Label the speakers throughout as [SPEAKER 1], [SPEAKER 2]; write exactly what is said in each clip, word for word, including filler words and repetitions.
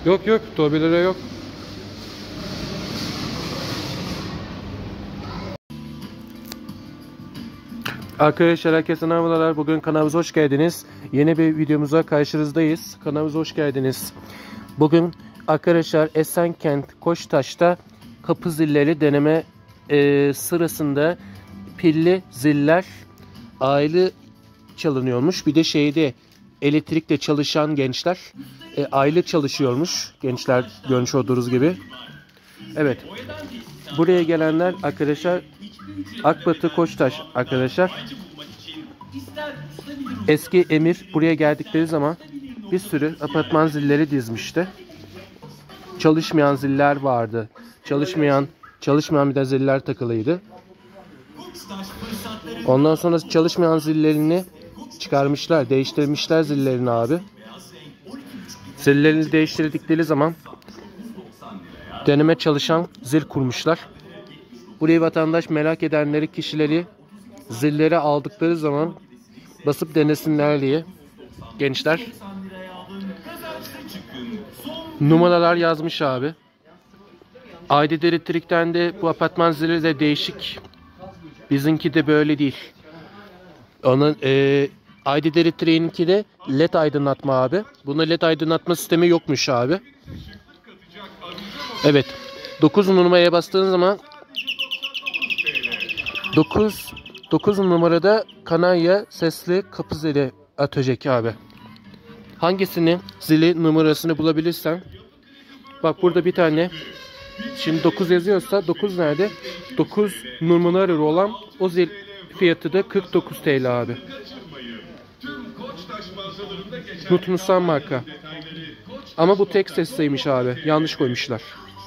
[SPEAKER 1] Yok yok, torbilere yok. Arkadaşlar herkese merhabalar. Bugün kanalımıza hoş geldiniz. Yeni bir videomuza karşınızdayız. Kanalımıza hoş geldiniz. Bugün arkadaşlar Esenkent Koçtaş'ta kapı zilleri deneme e, sırasında pilli ziller ayrı çalınıyormuş. Bir de şeyde elektrikle çalışan gençler e, ayrı çalışıyormuş. Gençler görmüş olduğunuz gibi. Evet. Buraya gelenler arkadaşlar Akbatı Koçtaş arkadaşlar. Eski emir buraya geldikleri zaman bir sürü apartman zilleri dizmişti. Çalışmayan ziller vardı. Çalışmayan çalışmayan bir de ziller takılıydı. Ondan sonra çalışmayan zillerini çıkarmışlar, değiştirmişler zillerini abi. Zillerini değiştirdikleri zaman deneme çalışan zil kurmuşlar. Burayı vatandaş merak edenleri, kişileri zilleri aldıkları zaman basıp denesinler diye gençler numaralar yazmış abi. Aydın Elektrik'ten de bu apartman zili de değişik. Bizimki de böyle değil. Onun e, Aydın Elektrik'inki de led aydınlatma abi. Bunda led aydınlatma sistemi yokmuş abi. Evet. dokuz numaraya bastığın zaman dokuz dokuz numarada kanarya sesli kapı zili atacak abi. Hangisini zili numarasını bulabilirsen. Bak burada bir tane. Şimdi dokuz yazıyorsa dokuz nerede? dokuz numaralı olan o zil fiyatı da kırk dokuz TL abi. Nutmusan marka. Ama bu tek sesliymiş abi. Yanlış koymuşlar.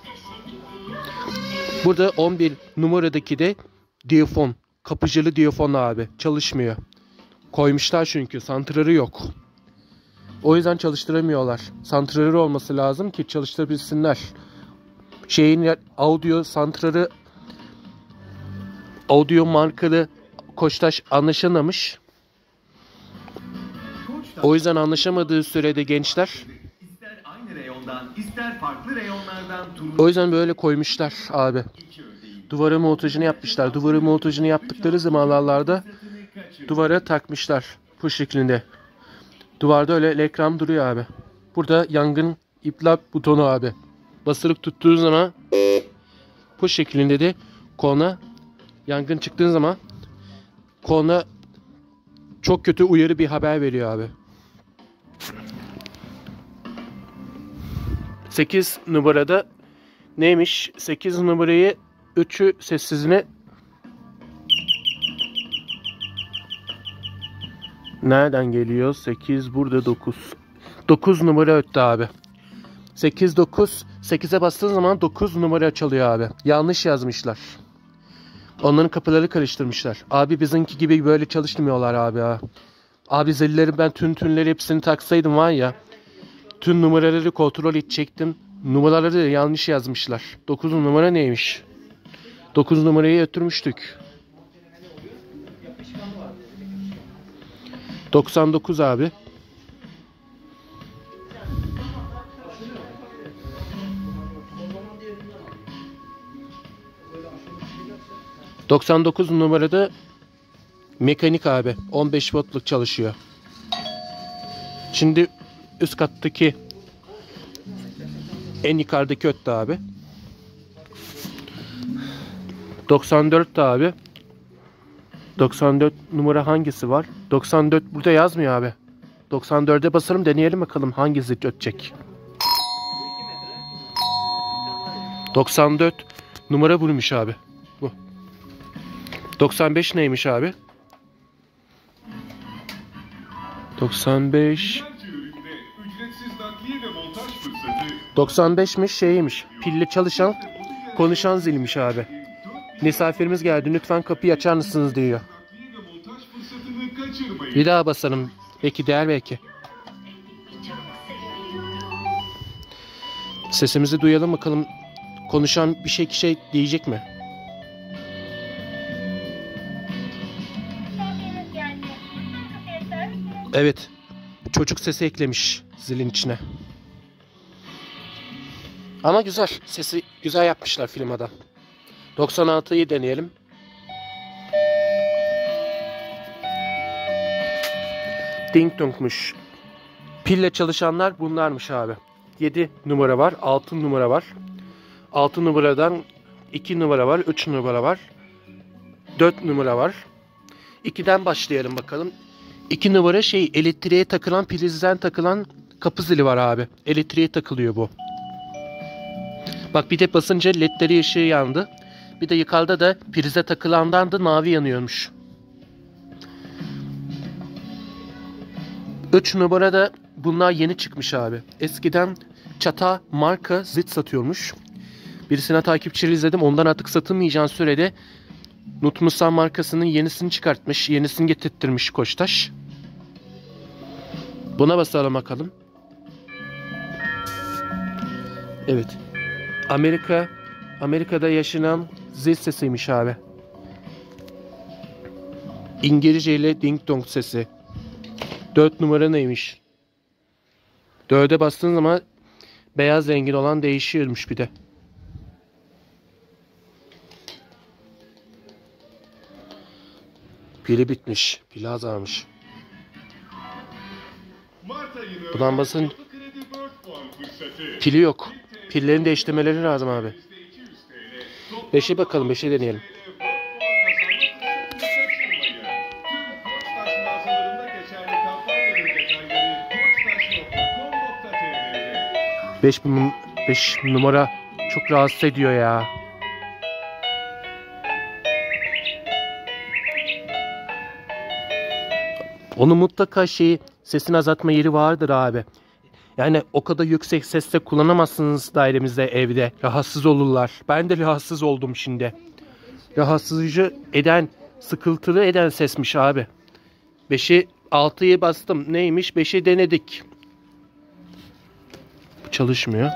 [SPEAKER 1] Burada on bir numaradaki de diyafon. Kapıcılı diyafon abi. Çalışmıyor. Koymuşlar çünkü. Santrarı yok. O yüzden çalıştıramıyorlar. Santrarı olması lazım ki çalıştırabilsinler. Şeyin audio santrarı audio markalı Koçtaş anlaşamamış. O yüzden anlaşamadığı sürede gençler o yüzden böyle koymuşlar abi. Duvara montajını yapmışlar. Duvara montajını yaptıkları zamanlarda duvara takmışlar. Bu şeklinde. Duvarda öyle ekran duruyor abi. Burada yangın iplak butonu abi. Basırıp tuttuğun zaman bu şeklinde de kona yangın çıktığın zaman kona çok kötü uyarı bir haber veriyor abi. sekiz numarada neymiş? sekiz numarayı üçü sessizine nereden geliyor? sekiz burada dokuz. dokuz numara öttü abi. sekiz dokuz sekize bastığın zaman dokuz numara çalıyor abi. Yanlış yazmışlar. Onların kapıları karıştırmışlar. Abi bizimki gibi böyle çalışmıyorlar abi ha. Abi zilleri ben tüm tünleri hepsini taksaydım var ya. Tüm numaraları kontrol edecektim. Numaraları da yanlış yazmışlar. dokuz numara neymiş? dokuz numarayı öttürmüştük. doksan dokuz abi. doksan dokuz numarada mekanik abi. on beş voltluk çalışıyor. Şimdi üst kattaki en yukarıdaki öttü abi. doksan dört de abi. doksan dört numara hangisi var? doksan dört burada yazmıyor abi. doksan dörde basarım, deneyelim bakalım hangisi ötecek. doksan dört numara bulmuş abi. Bu. doksan beş neymiş abi? doksan beş doksan beşmiş şeymiş. Pille çalışan konuşan zilmiş abi. Misafirimiz geldi, lütfen kapıyı açar mısınız diyor. Bir daha basarım. Belki değer belki. Sesimizi duyalım bakalım. Konuşan bir şey şey diyecek mi? Evet. Çocuk sesi eklemiş zilin içine. Ama güzel. Sesi güzel yapmışlar firmadan. doksan altıyı deneyelim. Ding dongmuş. Pille çalışanlar bunlarmış abi. yedi numara var. altı numara var. altı numaradan iki numara var. üç numara var. dört numara var. ikiden başlayalım bakalım. iki numara şey, elektriğe takılan, prizden takılan kapı zili var abi. Elektriğe takılıyor bu. Bak bir de basınca ledleri ışığı yandı. Bir de yukarıda da prize takılandan da mavi yanıyormuş. üç numarada bunlar yeni çıkmış abi. Eskiden Çata marka zil satıyormuş. Birisine takipçili izledim. Ondan artık satılmayacağın sürede Nutmusan markasının yenisini çıkartmış. Yenisini getirttirmiş Koçtaş. Buna basalım bakalım. Evet. Amerika Amerika'da yaşanan zil sesiymiş abi. İngilizce ile ding dong sesi. dört numara neymiş? dörde bastığın zaman beyaz rengin olan değişiyormuş bir de. Pili bitmiş. Pili azalmış. Buradan basın. Pili yok. Pillerini değiştirmeleri lazım abi. beşe bakalım. beşe deneyelim. beş beş numara çok rahatsız ediyor ya. Onun mutlaka şeyi, sesini azaltma yeri vardır abi. Yani o kadar yüksek sesle kullanamazsınız dairemizde, evde. Rahatsız olurlar. Ben de rahatsız oldum şimdi. Rahatsızcı eden, sıkıntılı eden sesmiş abi. beşi altıyı bastım. Neymiş? beşi denedik. Çalışmıyor.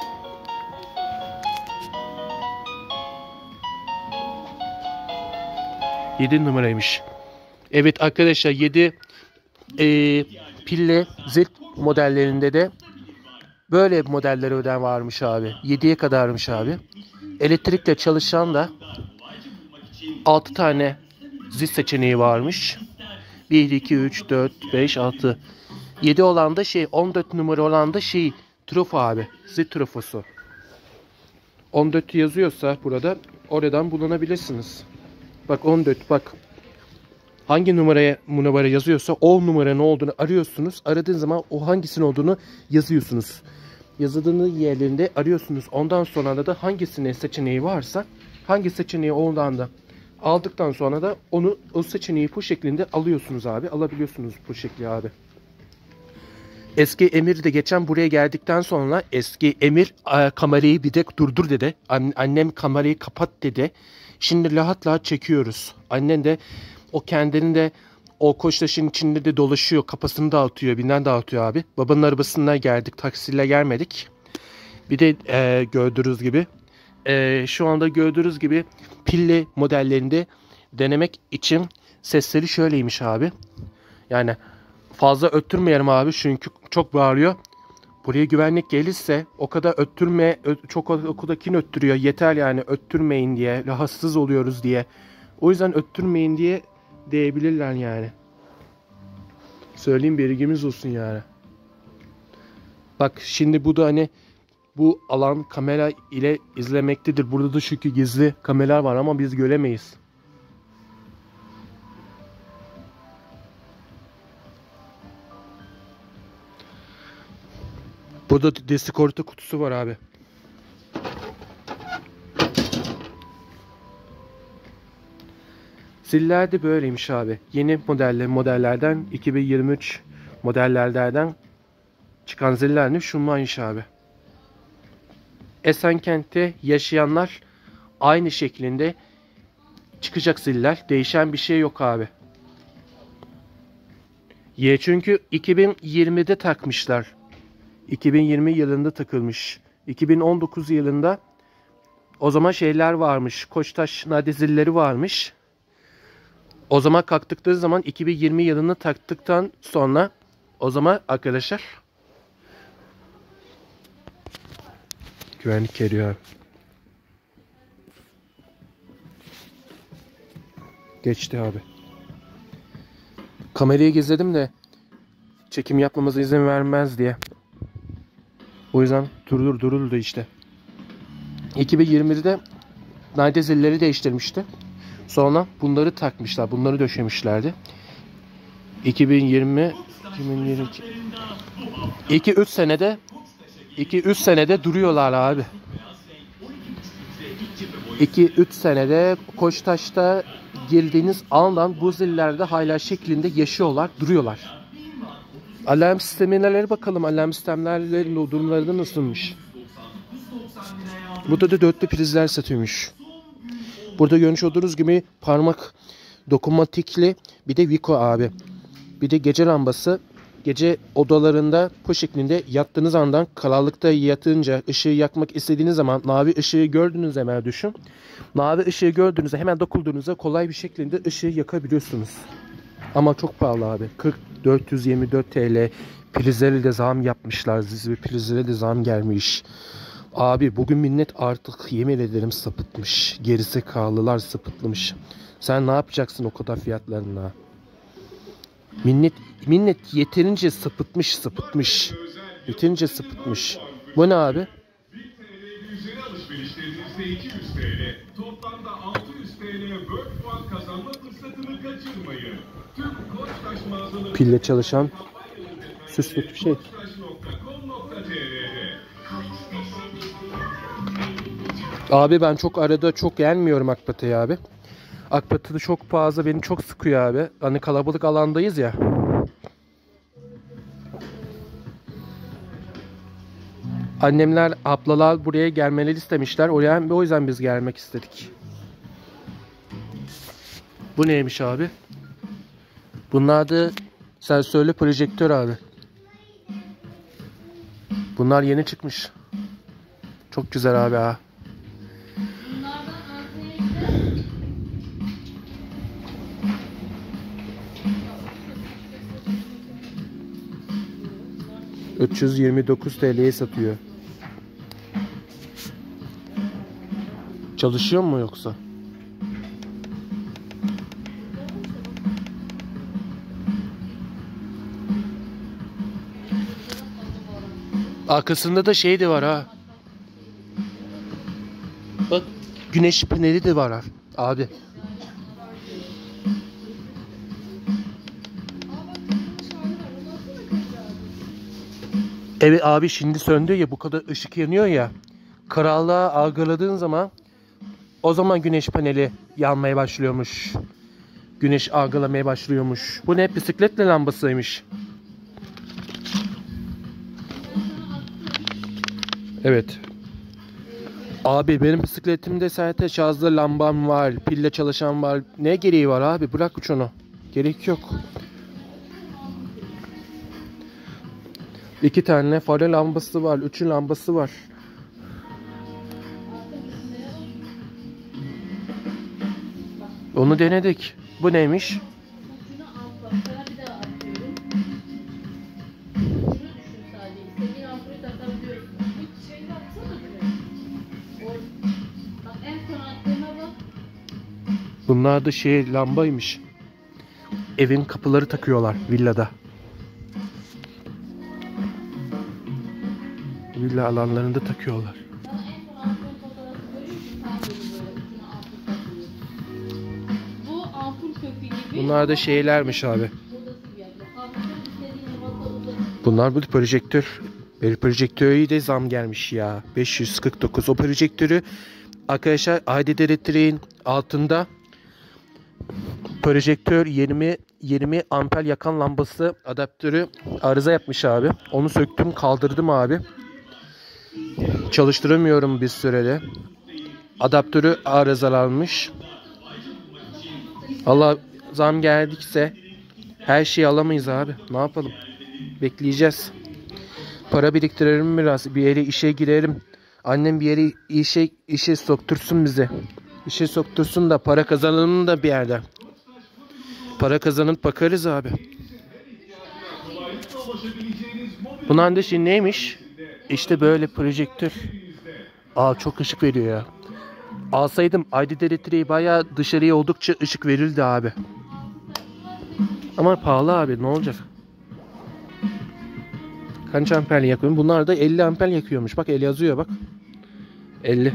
[SPEAKER 1] yedi numaraymış. Evet arkadaşlar, yedi e, pilli zil modellerinde de böyle modeller öden varmış abi. yediye kadarmış abi. Elektrikle çalışan da altı tane zil seçeneği varmış. bir, iki, üç, dört, beş, altı. yedi olan da şey, on dört numara olan da şey, trofo abi. Zil trofosu. on dört yazıyorsa burada, oradan bulunabilirsiniz. Bak on dört, bak. Hangi numaraya numara yazıyorsa o numaranın olduğunu arıyorsunuz. Aradığın zaman o hangisinin olduğunu yazıyorsunuz. Yazıldığınız yerlerinde arıyorsunuz. Ondan sonra da hangisinin seçeneği varsa, hangi seçeneği ondan da aldıktan sonra da onu, o seçeneği bu şeklinde alıyorsunuz abi. Alabiliyorsunuz bu şekli abi. Eski Emir de geçen buraya geldikten sonra eski Emir kamerayı bir de durdur dedi. Annem kamerayı kapat dedi. Şimdi rahat rahat çekiyoruz. Annen de o kendini de o Koçtaş'ın içinde de dolaşıyor. Kafasını dağıtıyor, binden dağıtıyor abi. Babanın arabasından geldik. Taksiyle gelmedik. Bir de e, gördüğünüz gibi e, şu anda gördüğünüz gibi pilli modellerinde denemek için sesleri şöyleymiş abi. Yani fazla öttürmeyelim abi çünkü çok bağırıyor. Buraya güvenlik gelirse o kadar öttürme, çok o kadar kin öttürüyor. Yeter yani, öttürmeyin diye, rahatsız oluyoruz diye. O yüzden öttürmeyin diye diyebilirler yani. Söyleyeyim, bilgimiz olsun yani. Bak şimdi bu da hani bu alan kamera ile izlemektedir. Burada da çünkü gizli kameralar var ama biz göremeyiz. Burada desigorta kutusu var abi. Ziller de böyleymiş abi. Yeni modeller, modellerden iki bin yirmi üç modellerden çıkan zillerle şunlaymış abi. Esenkent'te yaşayanlar aynı şeklinde çıkacak ziller. Değişen bir şey yok abi. Ye çünkü iki bin yirmide takmışlar. iki bin yirmi yılında takılmış. iki bin on dokuz yılında o zaman şeyler varmış. Koçtaş nade zilleri varmış. O zaman kalktıkları zaman iki bin yirmi yılını taktıktan sonra o zaman arkadaşlar Güvenlik geliyor abi. Geçti abi. Kamerayı gizledim de çekim yapmamıza izin vermez diye. O yüzden durdur duruldu işte. iki bin yirmide nadide zilleri değiştirmişti. Sonra bunları takmışlar. Bunları döşemişlerdi. iki bin yirmi iki bin yirmi iki iki üç senede iki üç senede duruyorlar abi. iki üç senede Koçtaş'ta girdiğiniz andan bu zillerde hala şeklinde yaşıyorlar, duruyorlar. Alarm sistemlerine bakalım. Alarm sistemlerinin durumları nasılmış? Burada da dörtlü prizler satıyormuş. Burada görmüş olduğunuz gibi parmak dokunmatikli bir de Vico abi. Bir de gece lambası. Gece odalarında bu şeklinde yattığınız andan karanlıkta yatınca ışığı yakmak istediğiniz zaman mavi ışığı gördüğünüz zaman düşün. Mavi ışığı gördüğünüzde hemen dokunduğunuzda kolay bir şekilde ışığı yakabiliyorsunuz. Ama çok pahalı abi. kırk dört yüz yirmi dört TL. Prizlere de zam yapmışlar. Zizi prizlere de zam gelmiş. Abi bugün millet artık yemin ederim sapıtmış. Gerizekalılar sapıtlamış. Sen ne yapacaksın o kadar fiyatlarına? Millet, millet yeterince sapıtmış sapıtmış. Yeterince sapıtmış. Bu ne abi? Pille çalışan süslü bir şey. Abi ben çok arada çok gelmiyorum Akbatı'ya abi. Akbatı'da çok fazla beni çok sıkıyor abi. Hani kalabalık alandayız ya. Annemler, ablalar buraya gelmelerini istemişler. Oraya, o yüzden biz gelmek istedik. Bu neymiş abi? Bunlar da sensörlü projektör abi. Bunlar yeni çıkmış. Çok güzel abi ha. üç yüz yirmi dokuz TL'ye satıyor. Çalışıyor mu yoksa? Arkasında da şey de var ha. Bak güneş paneli de var abi. Evet abi şimdi söndü ya, bu kadar ışık yanıyor ya. Karanlığa algıladığın zaman o zaman güneş paneli yanmaya başlıyormuş. Güneş algılamaya başlıyormuş. Bu ne? Bisikletle lambasıymış. Evet. Abi benim bisikletimde zaten şarjlı lambam var. Pille çalışan var. Ne gereği var abi? Bırak şunu. Gerek yok. İki tane fare lambası var. Üçün lambası var. Onu denedik. Bu neymiş? Bunlar da şey lambaymış. Evin kapıları takıyorlar villada. Villa alanlarında takıyorlar. Bunlar da şeylermiş abi. Bunlar bu projektör. Bir projektöre de zam gelmiş ya. beş yüz kırk dokuz. O projektörü arkadaşlar adet elektriğin altında projektör yirmi yirmi amper yakan lambası adaptörü arıza yapmış abi. Onu söktüm, kaldırdım abi. Çalıştıramıyorum bir sürede. Adaptörü arızalanmış. Allah zam geldikse her şeyi alamayız abi. Ne yapalım? Bekleyeceğiz. Para biriktirelim biraz. Bir yere işe girelim. Annem bir yere işe işe soktursun bizi. İşe soktursun da para kazanalım da bir yerden. Para kazanıp bakarız abi. Bunun da şey neymiş? İşte böyle projektör. Aa çok ışık veriyor ya. Alsaydım aydın elektriği bayağı dışarıya oldukça ışık verirdi abi. Ama pahalı abi, ne olacak? Kaç amper yakıyor? Bunlar da elli amper yakıyormuş. Bak el yazıyor bak. elli.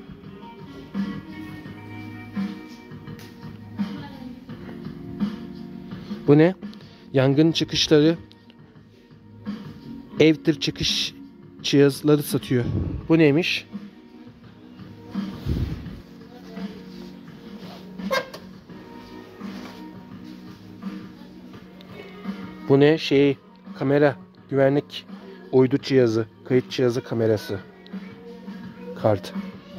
[SPEAKER 1] Bu ne? Yangın çıkışları, evdir çıkış cihazları satıyor. Bu neymiş? Bu ne? Şey, kamera, güvenlik uydu cihazı, kayıt cihazı, kamerası. Kart.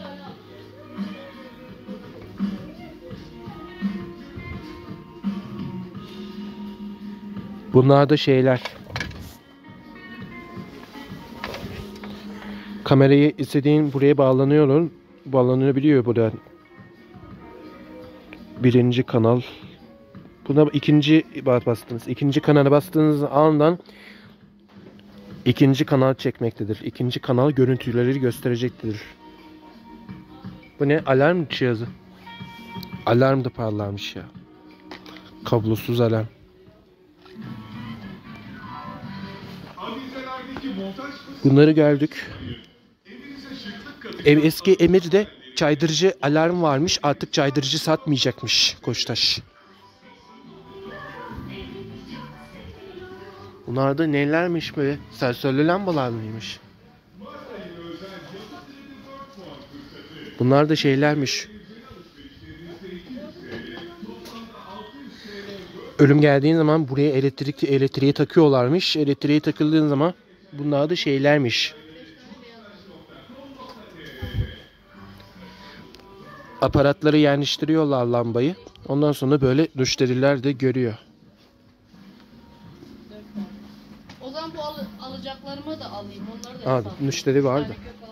[SPEAKER 1] Bunlar da şeyler. Kamerayı istediğin buraya bağlanıyor, bağlanabiliyor buradan. Birinci kanal. Buna ikinci bastınız. İkinci kanala bastığınız andan ikinci kanal çekmektedir. İkinci kanal görüntüleri gösterecektir. Bu ne? Alarm cihazı. Alarm da parlamış ya. Kablosuz alarm. Bunları gördük. Eski Emir'de caydırıcı alarm varmış. Artık caydırıcı satmayacakmış Koçtaş. Bunlar da nelermiş böyle? Sensörlü lambalar mıymış? Bunlar da şeylermiş. Ölüm geldiğin zaman buraya elektrik elektriği takıyorlarmış. Elektriği takıldığın zaman bunlar da şeylermiş. Aparatları yerleştiriyorlar lambayı. Ondan sonra böyle müşteriler de görüyor.
[SPEAKER 2] O zaman bu al alacaklarımı da alayım. Onları da
[SPEAKER 1] Aa, müşteri vardı.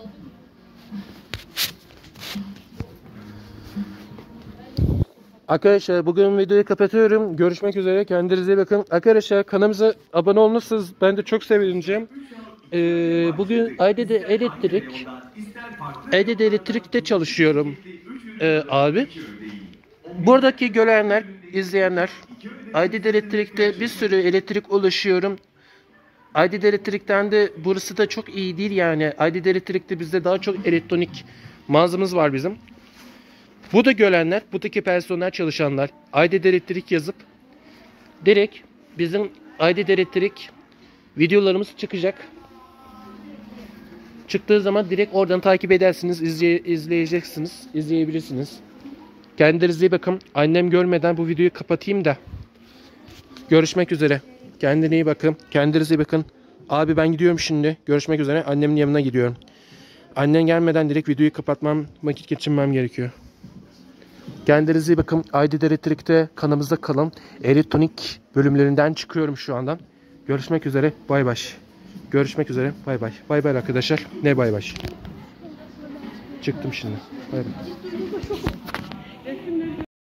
[SPEAKER 1] Arkadaşlar bugün videoyu kapatıyorum. Görüşmek üzere. Kendinize iyi bakın. Arkadaşlar kanalımıza abone olursanız ben de çok sevineceğim. Ee, bugün Aydede Elektrik Aydede Elektrik'te çalışıyorum ee, abi. Buradaki görenler, izleyenler, Aydede Elektrik'te bir sürü elektrik ulaşıyorum. Aydede Elektrik'ten de burası da çok iyi değil yani. Aydede Elektrik'te bizde daha çok elektronik mağazamız var bizim. Bu da görenler, buradaki personel çalışanlar Aydede Elektrik yazıp direkt bizim Aydede Elektrik videolarımız çıkacak. Çıktığı zaman direkt oradan takip edersiniz, izleye, izleyeceksiniz, izleyebilirsiniz. Kendinize iyi bakın. Annem görmeden bu videoyu kapatayım da. Görüşmek üzere. Kendine iyi bakın. Kendinize iyi bakın. Abi ben gidiyorum şimdi. Görüşmek üzere. Annemin yanına gidiyorum. Annen gelmeden direkt videoyu kapatmam, vakit geçirmem gerekiyor. Kendinize iyi bakın. Aydede Elektrik'te kanalımızda kalın. Elektronik bölümlerinden çıkıyorum şu andan. Görüşmek üzere. Bay bay. Görüşmek üzere. Bay bay. Bay bay arkadaşlar. Ne bay bay. Çıktım şimdi. Bay bay.